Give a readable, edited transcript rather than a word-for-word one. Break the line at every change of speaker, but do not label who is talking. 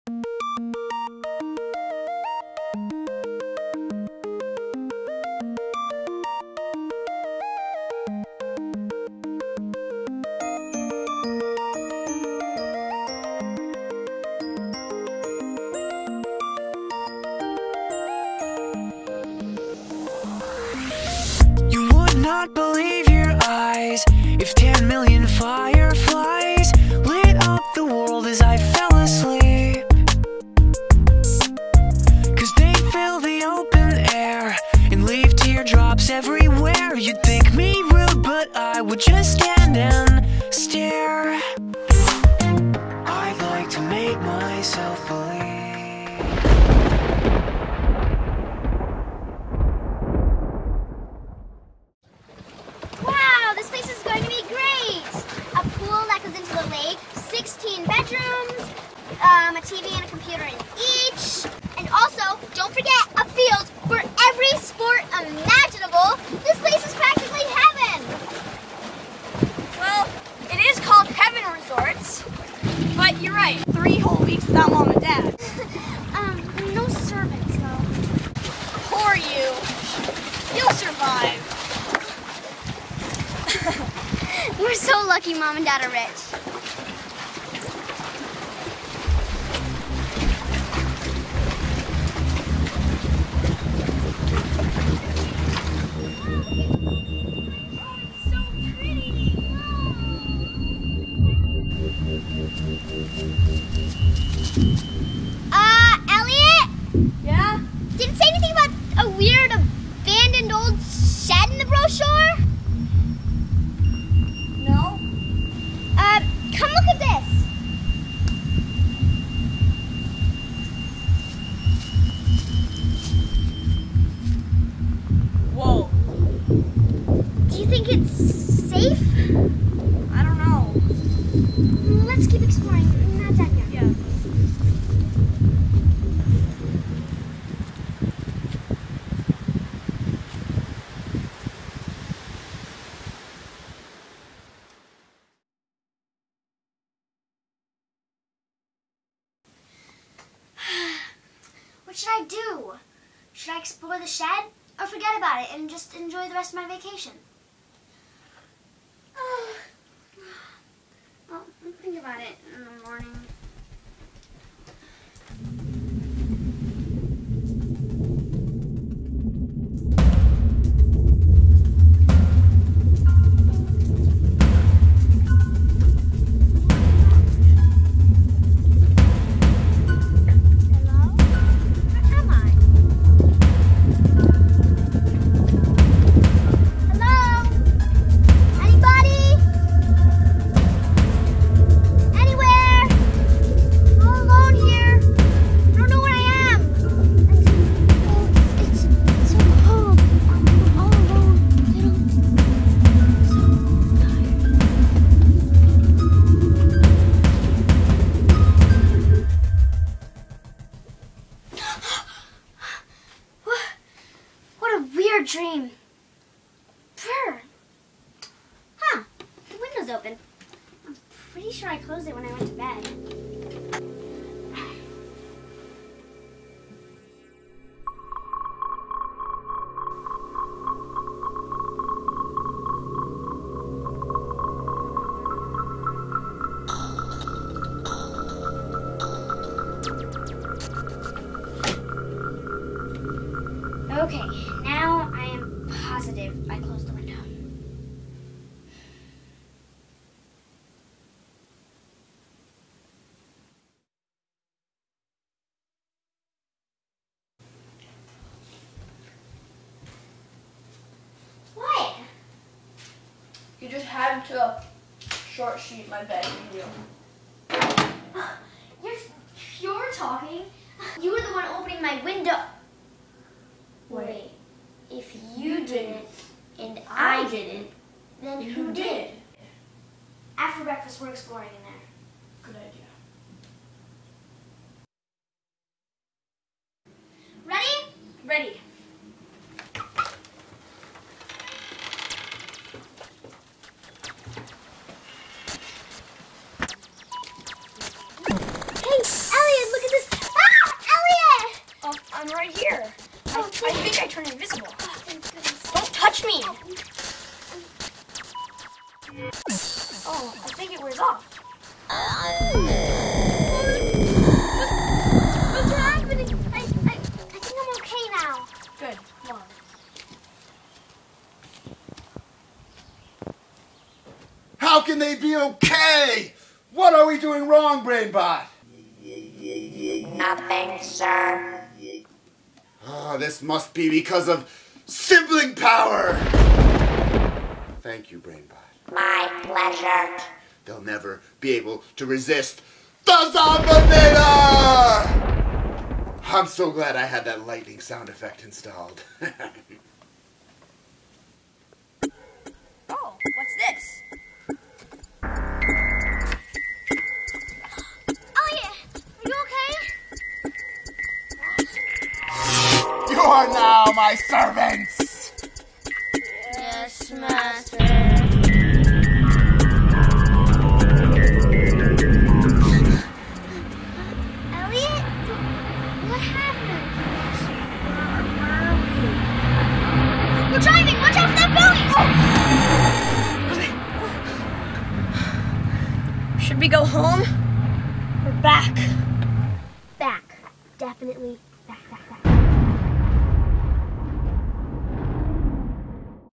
Not believe your eyes if 10 million fireflies lit up the world as I fell asleep. 'Cause they fill the open air and leave teardrops everywhere. You'd think me rude, but I would just stand and stare. I'd like to make myself believe.
Into the lake, 16 bedrooms, a TV and a computer in each, and also, don't forget, a field for every sport imaginable. This place is practically heaven.
Well, it is called Heaven Resorts, but you're right, 3 whole weeks without mom and dad.
No servants, though.
Poor you. You'll survive.
We're so lucky mom and dad are rich.
So pretty.
Elliot?
Yeah?
Did it say anything about a weird abandoned old shed in the brochure?
No.
Come look at this.
Whoa.
Do you think it's safe?
I don't know.
Let's keep exploring. Not done yet.
Yeah.
What should I do? Should I explore the shed or forget about it and just enjoy the rest of my vacation? Well, I'll think about it in the morning. Dream. Brr. Huh. The window's open. I'm pretty sure I closed it when I went to bed. Okay, now I am positive I closed the window. What?
You just had to short sheet my bed video.
You're talking. You were the one opening my window. Wait, if you didn't and I didn't, then who did? After breakfast, we're exploring in there.
Good idea.
Ready?
Ready.
Hey, Elliot, look at this
can they be okay? What are we doing wrong, Brainbot?
Nothing, sir.
Oh, this must be because of sibling power. Thank you, Brainbot.
My pleasure.
They'll never be able to resist the Zombinator! I'm so glad I had that lightning sound effect installed.
Oh, what's this?
Elliot, are you okay?
You are now my servants!
Yes, Master. Elliot, what happened?
We're driving! Watch out for that belly! Oh. Should we go home? Or back?
Back. Definitely